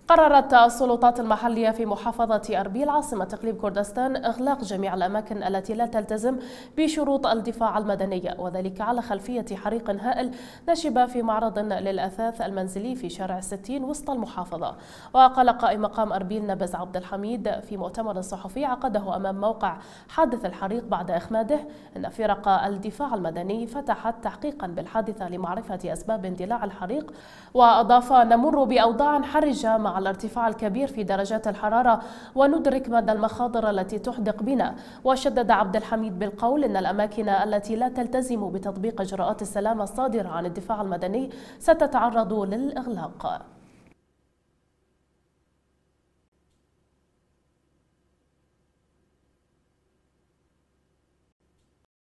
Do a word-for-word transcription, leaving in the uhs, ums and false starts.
قررت السلطات المحلية في محافظة أربيل عاصمة إقليم كردستان إغلاق جميع الأماكن التي لا تلتزم بشروط الدفاع المدني، وذلك على خلفية حريق هائل نشب في معرض للأثاث المنزلي في شارع الستين وسط المحافظة. وقال قائم مقام أربيل نبز عبد الحميد في مؤتمر صحفي عقده أمام موقع حادث الحريق بعد إخماده أن فرق الدفاع المدني فتحت تحقيقا بالحادثة لمعرفة أسباب اندلاع الحريق. وأضاف: نمر بأوضاع حرجة مع الارتفاع الكبير في درجات الحرارة وندرك مدى المخاطر التي تحدق بنا. وشدد عبد الحميد بالقول إن الأماكن التي لا تلتزم بتطبيق إجراءات السلامة الصادرة عن الدفاع المدني ستتعرض للإغلاق.